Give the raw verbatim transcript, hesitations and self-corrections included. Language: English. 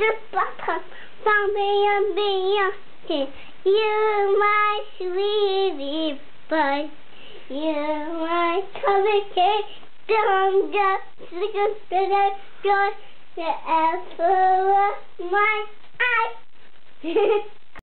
just butter, something and Beyonce. You my sweetie pie. You my Cuppycake. Don't just look at the joy, the apple of my eye.